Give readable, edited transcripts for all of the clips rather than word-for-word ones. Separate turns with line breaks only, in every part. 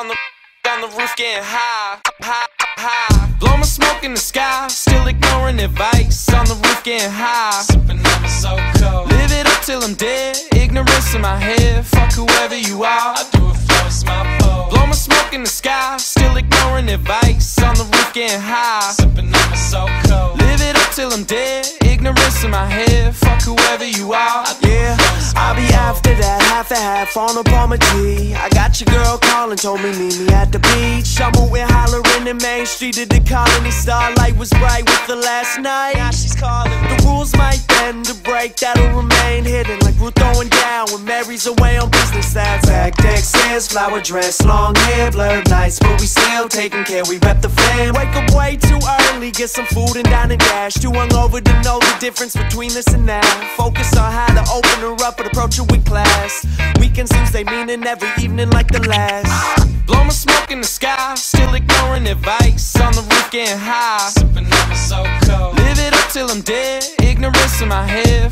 on the roof getting high, high, high. Blow my smoke in the sky, still ignoring advice. On the roof getting high, sipping on my so cold. Live it up till I'm dead, ignorance in my head. Fuck whoever you are, I do it for it's my fault. Blow my smoke in the sky, still ignoring advice. On the roof getting high, sipping on my so cold. Live it up till I'm dead, ignorance in my head. Fuck whoever you are.
Yeah, I'll be after that, half and half on a Palmer G. I got your girl calling, told me meet me at the beach. I'm with hollering in Main Street at the Colony. Starlight was bright with the last night. Now she's calling. The rules might bend to break, that'll remain hidden. Like we're throwing down when Mary's away on business. That's back Texas, flower dress, long hair, blurred nights, but we still taking care. We rep the fam. Wake up way too early, get some food and dine and dash. Too hungover to know the difference between this and that. Focus on how to open her up and approach her with class. Weekend seems they meaning every evening like the last.
Blow my smoke in the sky, still ignoring advice. On the roof getting high, sipping on my so cold. Live it up till I'm dead, ignorance in my head.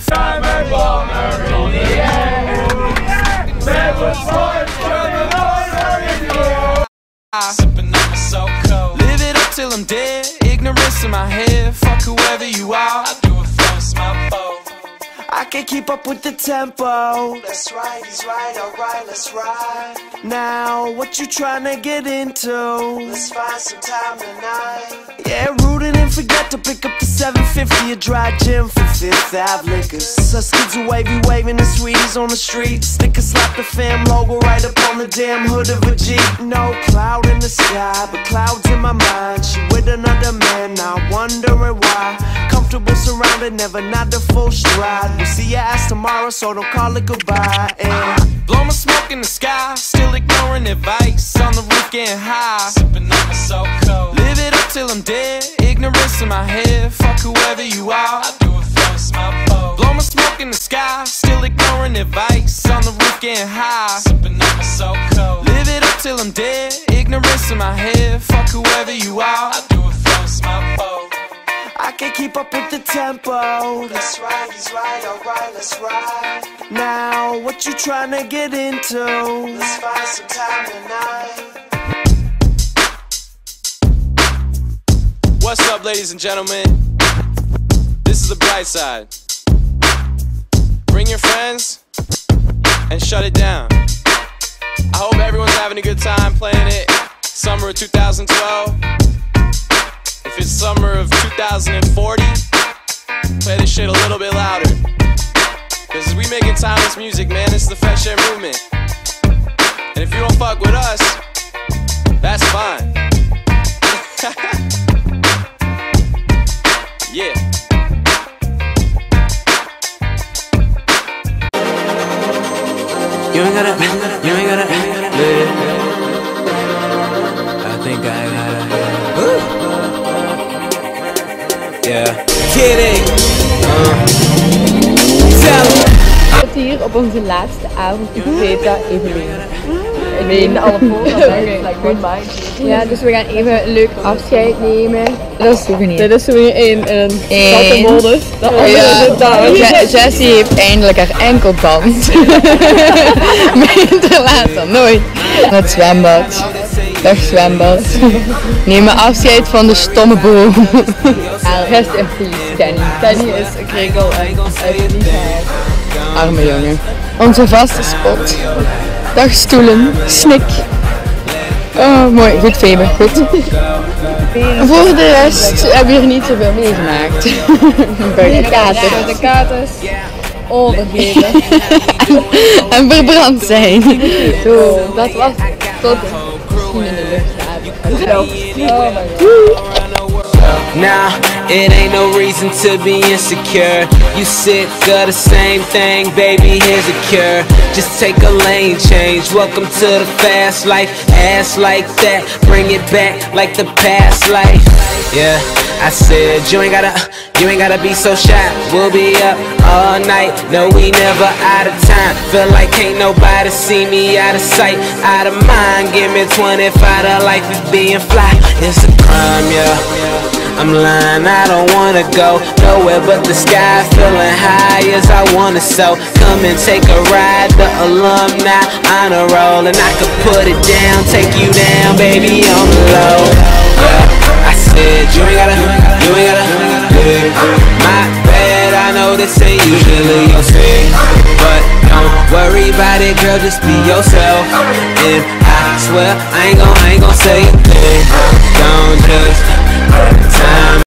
Sipping on my so cold. Live it up till I'm dead, ignorance in my head. Fuck whoever you are, I do it for it's my fault.
I can't keep up with the tempo. That's right, he's right, alright, let's ride. Now, what you tryna get into? Let's find some time tonight. Yeah, rootin' and forget to pick up the 750 a dry gym for Fifth Ave liquors. Us kids are wavy, waving the sweeties on the street. Sticker slap the fam logo right up on the damn hood of a Jeep. No cloud in the sky, but clouds in my mind. She with another man, now wondering why. Comfortable surrounded, never not the full stride. We'll see your ass tomorrow, so don't call it goodbye. And
blow my smoke in the sky, still ignoring advice. On the roof getting high, sipping on my so cold. Live it up till I'm dead, ignorance in my head. Fuck whoever you are, I do it for it's my fault. Blow my smoke in the sky, still ignoring advice. On the roof getting high, sipping on my so cold. Live it up till I'm dead, ignorance in my head. Fuck whoever you are, I do it for it's my fault.
I can't keep up with the tempo. That's right, he's right, alright, let's ride. Now, what you tryna get into? Let's find some time tonight.
What's up, ladies and gentlemen? This is the bright side. Bring your friends and shut it down. I hope everyone's having a good time playing it. Summer of 2012. If it's summer of 2040, play this shit a little bit louder. Cause we making timeless music, man. This is the Fresh Air Movement. And if you don't fuck with us, that's fine. Yeah.
You ain't gotta live. I think I gotta. Yeah. Kidding.
We zitten hier op onze laatste avond in Beta Evelien. In alle voorbereidingen. Ja, dus we gaan even een leuk afscheid nemen. Dat is souvenir. Dit is souvenir 1 en een kattenmodus. De andere zit daar. Jessie heeft eindelijk haar enkelband. Beter laat dan nooit. Het zwembad. Dag zwembad. Nemen afscheid van de stomme boom. Rest in peace, Kenny. Kenny is een krekel en uit liefheid. Arme jongen. Onze vaste spot. Dag stoelen. Snik. Oh, mooi. Goed Faber. Goed. Voor de rest hebben we hier niet zoveel meegemaakt. Buiten de katers. De katers. Overgeven. En verbrand zijn. Zo, dat was tot misschien in de lucht. Oh my god.
Nah, it ain't no reason to be insecure. You sick of the same thing, baby, here's a cure. Just take a lane change, welcome to the fast life. Ass like that, bring it back like the past life. Yeah, I said you ain't gotta be so shy. We'll be up all night, no we never out of time. Feel like ain't nobody see me out of sight, out of mind. Give me 25 to life of being fly. It's a crime, yeah. I'm lying, I don't wanna go nowhere but the sky, feeling high as I wanna so. Come and take a ride, the alumni honor roll, and I could put it down, take you down, baby, on the low. Yeah, I said you ain't gotta live. My bad, I know this ain't usually your thing, but don't worry about it, girl, just be yourself. And I swear I ain't gon' say a thing. Don't just time